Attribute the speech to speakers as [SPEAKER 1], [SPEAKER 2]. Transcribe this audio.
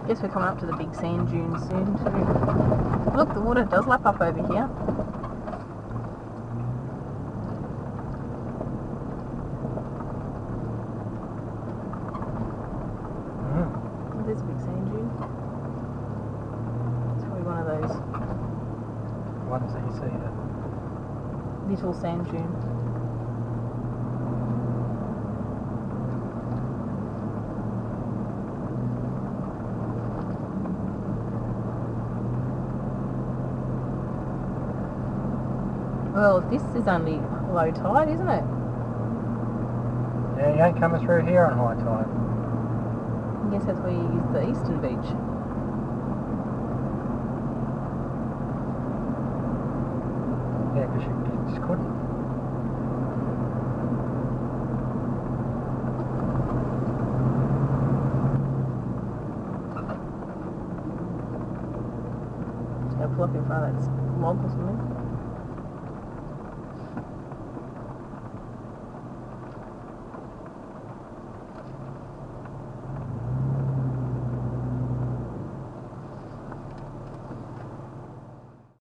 [SPEAKER 1] Guess we're coming up to the big sand dunes soon too. Look, the water does lap up over here. There's a big sand dune. It's probably one of those
[SPEAKER 2] ones that you see there.
[SPEAKER 1] little sand dune. Well, this is only low tide, isn't it?
[SPEAKER 2] Yeah, you ain't coming through here on high tide.
[SPEAKER 1] I guess that's where you use the eastern beach.
[SPEAKER 2] Yeah, because you just couldn't.
[SPEAKER 1] Just go pull up in front of that log or something.